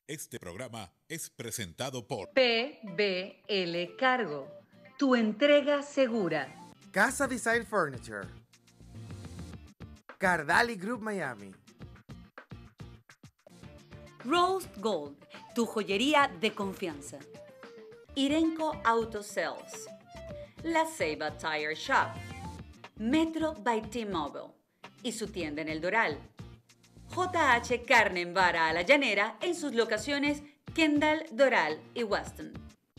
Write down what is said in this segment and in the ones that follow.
Este programa es presentado por PBL Cargo, tu entrega segura. Casa Design Furniture, Cardali Group Miami, Rose Gold, tu joyería de confianza. Irenco Auto Sales, La Ceiba Tire Shop, Metro by T-Mobile y su tienda en El Doral. JH Carne en Vara a la Llanera en sus locaciones Kendall, Doral y Weston.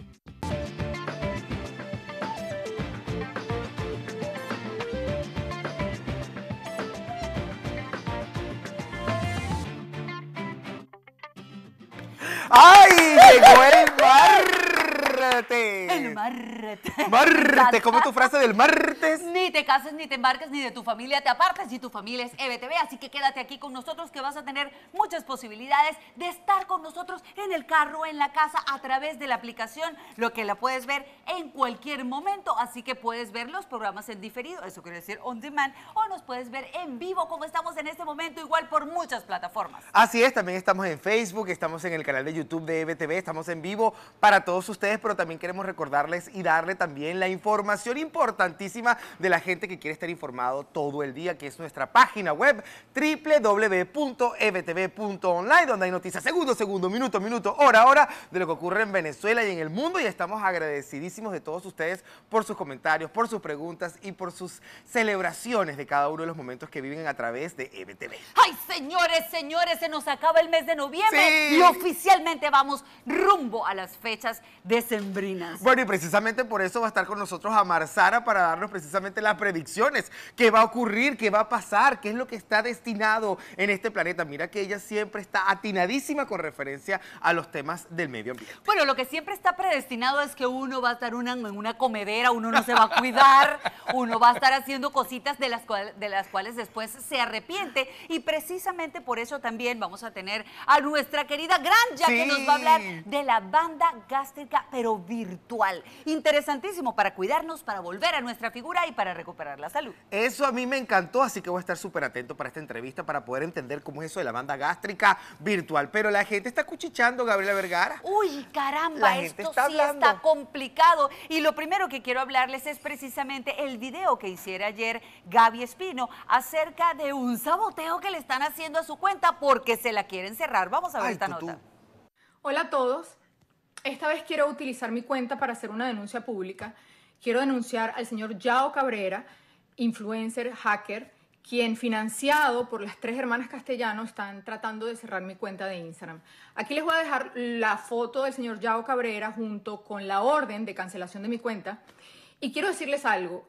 ¡Ay! Llegó el martes. El martes. Martes, ¿cómo es tu frase del martes? Ni te cases, ni te embarques, ni de tu familia te apartes, y tu familia es EBTV, así que quédate aquí con nosotros que vas a tener muchas posibilidades de estar con nosotros en el carro, en la casa, a través de la aplicación, lo que la puedes ver en cualquier momento, así que puedes ver los programas en diferido, eso quiere decir on demand, o nos puedes ver en vivo como estamos en este momento, igual por muchas plataformas. Así es, también estamos en Facebook, estamos en el canal de YouTube de EBTV, estamos en vivo para todos ustedes, pero también queremos recordarles y darle también la información importantísima de la gente que quiere estar informado todo el día, que es nuestra página web www.ebtv.online, donde hay noticias segundo, minuto, hora de lo que ocurre en Venezuela y en el mundo, y estamos agradecidísimos de todos ustedes por sus comentarios, por sus preguntas y por sus celebraciones de cada uno de los momentos que viven a través de EBTV. ¡Ay, señores, se nos acaba el mes de noviembre! Sí. Y oficialmente vamos rumbo a las fechas decembrinas. Bueno, y precisamente por eso va a estar con nosotros Amar Sara para darnos precisamente las predicciones, qué va a ocurrir, qué va a pasar, qué es lo que está destinado en este planeta. Mira que ella siempre está atinadísima con referencia a los temas del medio ambiente. Bueno, lo que siempre está predestinado es que uno va a estar en una comedera, uno no se va a cuidar, uno va a estar haciendo cositas de las cuales después se arrepiente, y precisamente por eso también vamos a tener a nuestra querida Granja, Sí. que nos va a hablar de la banda gástrica, pero virtual. Interesantísimo para cuidarnos, para volver a nuestra figura y para recuperar la salud. Eso a mí me encantó, así que voy a estar súper atento para esta entrevista para poder entender cómo es eso de la banda gástrica virtual. Pero la gente está cuchicheando, Gabriela Vergara. Uy, caramba, La gente esto está sí hablando. está complicado. Y lo primero que quiero hablarles es precisamente el video que hiciera ayer Gaby Espino acerca de un saboteo que le están haciendo a su cuenta porque se la quieren cerrar. Vamos a ver Ay, esta tutú. nota. Hola a todos. Esta vez quiero utilizar mi cuenta para hacer una denuncia pública. Quiero denunciar al señor Yao Cabrera, influencer, hacker, quien financiado por las 3 hermanas Castellanos están tratando de cerrar mi cuenta de Instagram. Aquí les voy a dejar la foto del señor Yao Cabrera junto con la orden de cancelación de mi cuenta. Y quiero decirles algo.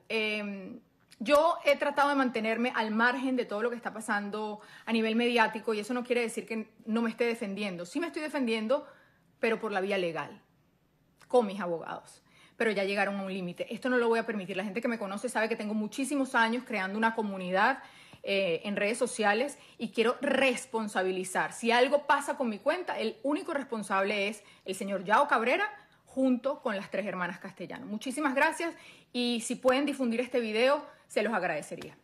Yo he tratado de mantenerme al margen de todo lo que está pasando a nivel mediático, y eso no quiere decir que no me esté defendiendo. Sí me estoy defendiendo, pero por la vía legal, con mis abogados. Pero ya llegaron a un límite. Esto no lo voy a permitir. La gente que me conoce sabe que tengo muchísimos años creando una comunidad en redes sociales, y quiero responsabilizar. Si algo pasa con mi cuenta, el único responsable es el señor Yao Cabrera, junto con las 3 hermanas Castellanos. Muchísimas gracias, y si pueden difundir este video, se los agradecería.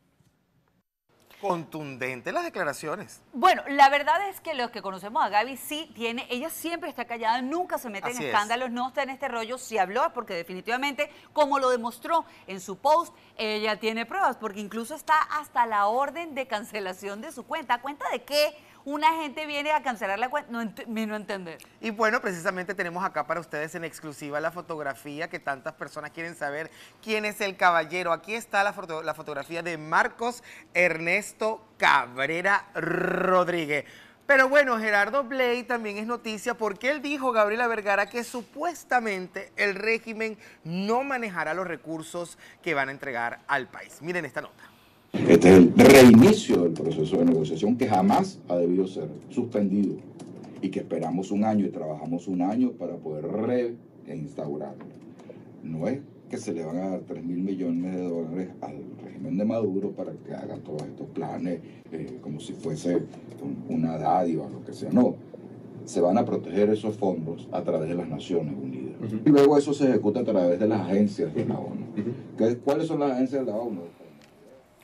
Contundentes las declaraciones. Bueno, la verdad es que los que conocemos a Gaby sí tiene, ella siempre está callada, nunca se mete Así en es. escándalos, no está en este rollo. Si habló es porque definitivamente, como lo demostró en su post, ella tiene pruebas, porque incluso está hasta la orden de cancelación de su cuenta. ¿A cuenta de qué una gente viene a cancelar la cuenta? No entender. Y bueno, precisamente tenemos acá para ustedes en exclusiva la fotografía que tantas personas quieren saber quién es el caballero. Aquí está la fotografía de Marcos Ernesto Cabrera Rodríguez. Pero bueno, Gerardo Blay también es noticia porque él dijo, Gabriela Vergara, que supuestamente el régimen no manejará los recursos que van a entregar al país. Miren esta nota. Este es el reinicio del proceso de negociación que jamás ha debido ser suspendido y que esperamos un año y trabajamos un año para poder reinstaurarlo. No es que se le van a dar 3.000 millones de dólares al régimen de Maduro para que haga todos estos planes como si fuese una dádiva o lo que sea. No, se van a proteger esos fondos a través de las Naciones Unidas. Y luego eso se ejecuta a través de las agencias de la ONU. ¿Cuáles son las agencias de la ONU?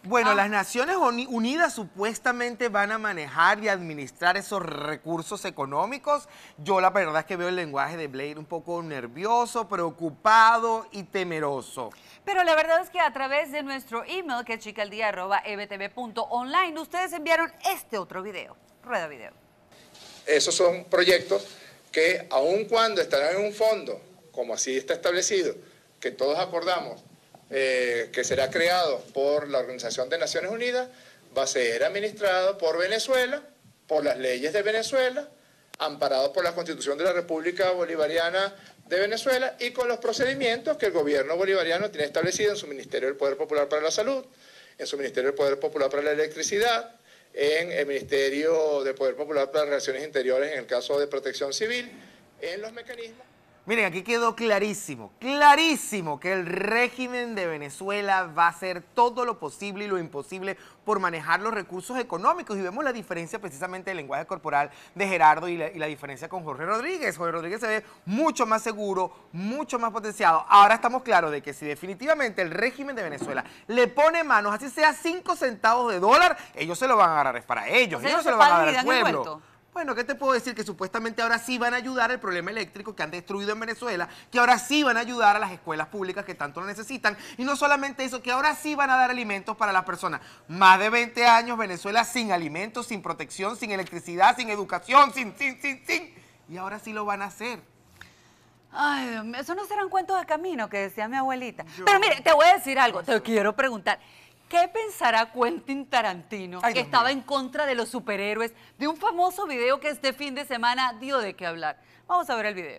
Bueno, las Naciones Unidas supuestamente van a manejar y administrar esos recursos económicos. Yo la verdad es que veo el lenguaje de Blair un poco nervioso, preocupado y temeroso. Pero la verdad es que a través de nuestro email, que es chicaldia@ebtv.online, ustedes enviaron este otro video. Rueda video. Esos son proyectos que, aun cuando estarán en un fondo, como así está establecido, que todos acordamos, que será creado por la Organización de Naciones Unidas, va a ser administrado por Venezuela, por las leyes de Venezuela, amparado por la Constitución de la República Bolivariana de Venezuela y con los procedimientos que el gobierno bolivariano tiene establecido en su Ministerio del Poder Popular para la Salud, en su Ministerio del Poder Popular para la Electricidad, en el Ministerio del Poder Popular para las Relaciones Interiores en el caso de protección civil, en los mecanismos. Miren, aquí quedó clarísimo, clarísimo que el régimen de Venezuela va a hacer todo lo posible y lo imposible por manejar los recursos económicos. Y vemos la diferencia precisamente del lenguaje corporal de Gerardo y la diferencia con Jorge Rodríguez. Jorge Rodríguez se ve mucho más seguro, mucho más potenciado. Ahora estamos claros de que si definitivamente el régimen de Venezuela le pone manos, así sea 5 centavos de dólar, ellos se lo van a agarrar, es para ellos, O sea, ellos ellos se lo se van a pagan dar y al dan el pueblo. vuelto. Bueno, ¿qué te puedo decir? Que supuestamente ahora sí van a ayudar al problema eléctrico que han destruido en Venezuela, que ahora sí van a ayudar a las escuelas públicas que tanto lo necesitan, y no solamente eso, que ahora sí van a dar alimentos para las personas. Más de 20 años Venezuela sin alimentos, sin protección, sin electricidad, sin educación, sin, y ahora sí lo van a hacer. Ay, Dios mío, eso no serán cuentos de camino, que decía mi abuelita. Pero mire, te voy a decir algo, te quiero preguntar. ¿Qué pensará Quentin Tarantino, Ay, que Dios estaba mío. en contra de los superhéroes, de un famoso video que este fin de semana dio de qué hablar? Vamos a ver el video.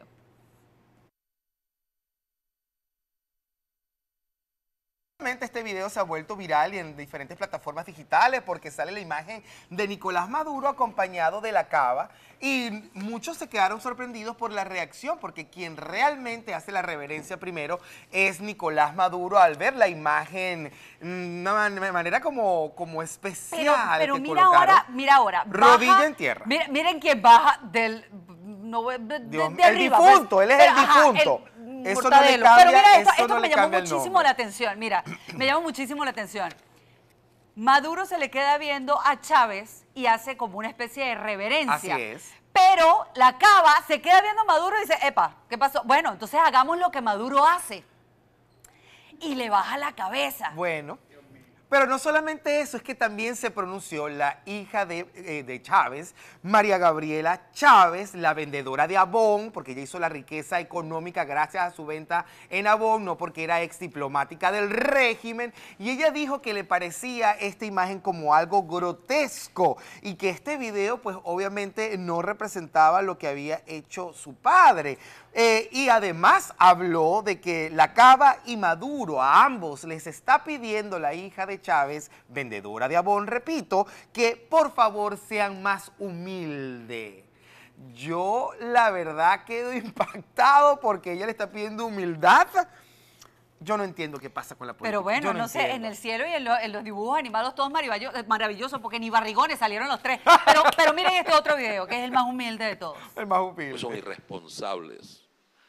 Este video se ha vuelto viral y en diferentes plataformas digitales porque sale la imagen de Nicolás Maduro acompañado de la cava, y muchos se quedaron sorprendidos por la reacción, porque quien realmente hace la reverencia primero es Nicolás Maduro al ver la imagen de una manera como especial. Pero que mira colocaron. ahora. Rodilla baja, en tierra. Miren quién baja del... No, de Dios, de el arriba, difunto, pues. él es Pero, el ajá, difunto. Eso no le Mortadelo. cambia, Pero mira eso esto no me le llamó cambia el muchísimo nombre. la atención. Mira, me llamó muchísimo la atención. Maduro se le queda viendo a Chávez y hace como una especie de reverencia. Así es. Pero la cava se queda viendo a Maduro y dice, epa, ¿qué pasó? Bueno, entonces hagamos lo que Maduro hace. Y le baja la cabeza. Bueno, pero no solamente eso, es que también se pronunció la hija de Chávez, María Gabriela Chávez, la vendedora de Avon, porque ella hizo la riqueza económica gracias a su venta en Avon, no porque era ex diplomática del régimen, y ella dijo que le parecía esta imagen como algo grotesco y que este video pues obviamente no representaba lo que había hecho su padre. Y además habló de que la cava y Maduro, a ambos les está pidiendo la hija de Chávez, vendedora de Avon, repito, que por favor sean más humildes. Yo la verdad quedo impactado porque ella le está pidiendo humildad. Yo no entiendo qué pasa con la política. Pero bueno, Yo no sé, entiendo. en el cielo y en los dibujos animados todos maravillosos, porque ni barrigones salieron los tres. Pero miren este otro video, que es el más humilde de todos. El más humilde. Son irresponsables.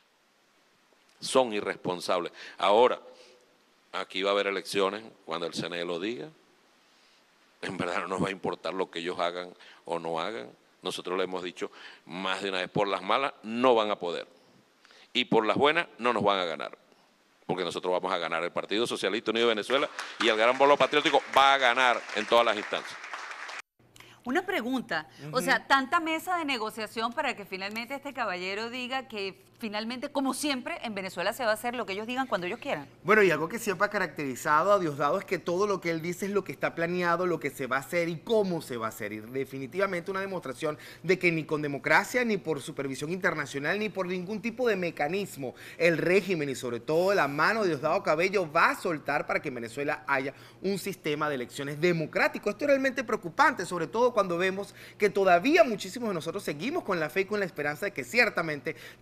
Son irresponsables. Ahora, aquí va a haber elecciones cuando el CNE lo diga. En verdad no nos va a importar lo que ellos hagan o no hagan. Nosotros le hemos dicho más de una vez, por las malas no van a poder. Y por las buenas no nos van a ganar. Porque nosotros vamos a ganar. El Partido Socialista Unido de Venezuela y el Gran Polo Patriótico va a ganar en todas las instancias. Una pregunta, o sea, tanta mesa de negociación para que finalmente este caballero diga que finalmente, como siempre, en Venezuela se va a hacer lo que ellos digan cuando ellos quieran. Bueno, y algo que siempre ha caracterizado a Diosdado es que todo lo que él dice es lo que está planeado, lo que se va a hacer y cómo se va a hacer. Y definitivamente una demostración de que ni con democracia, ni por supervisión internacional, ni por ningún tipo de mecanismo, el régimen y sobre todo la mano de Diosdado Cabello va a soltar para que en Venezuela haya un sistema de elecciones democrático. Esto es realmente preocupante, sobre todo cuando vemos que todavía muchísimos de nosotros seguimos con la fe y con la esperanza de que ciertamente tengamos un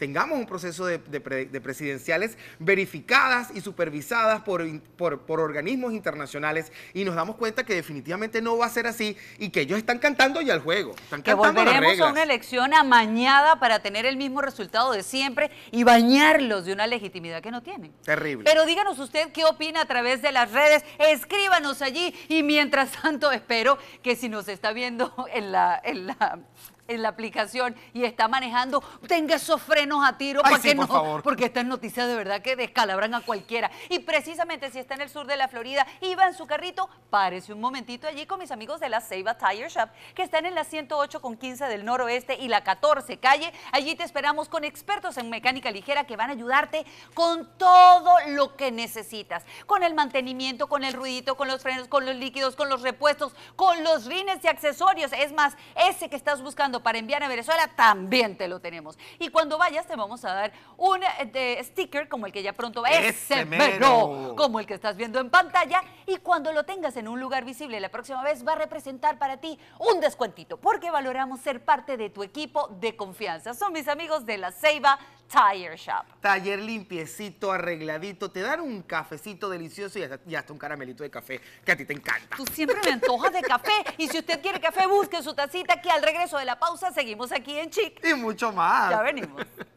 un proceso de presidenciales verificadas y supervisadas por organismos internacionales, y nos damos cuenta que definitivamente no va a ser así y que ellos están cantando ya el juego. Están que cantando las volveremos reglas. a una elección amañada para tener el mismo resultado de siempre y bañarlos de una legitimidad que no tienen. Terrible. Pero díganos usted qué opina a través de las redes, escríbanos allí, y mientras tanto espero que si nos está viendo en la aplicación y está manejando, tenga esos frenos a tiro Ay, para sí, que por no, favor. porque estas noticias de verdad que descalabran a cualquiera. Y precisamente si está en el sur de la Florida y va en su carrito, párese un momentito allí con mis amigos de la Ceiba Tire Shop, que están en la 108 con 15 del noroeste y la 14 calle. Allí te esperamos con expertos en mecánica ligera que van a ayudarte con todo lo que necesitas, con el mantenimiento, con el ruidito, con los frenos, con los líquidos, con los repuestos, con los rines y accesorios. Es más, ese que estás buscando para enviar a Venezuela, también te lo tenemos. Y cuando vayas te vamos a dar un sticker como el que ya pronto va, ese mero, como el que estás viendo en pantalla, y cuando lo tengas en un lugar visible la próxima vez va a representar para ti un descuentito, porque valoramos ser parte de tu equipo de confianza. Son mis amigos de la Ceiba Tire Shop. Taller limpiecito, arregladito, te dan un cafecito delicioso y hasta un caramelito de café que a ti te encanta. Tú siempre me antojas de café, y si usted quiere café, busque su tacita, que al regreso de la pausa seguimos aquí en Chic. Y mucho más. Ya venimos.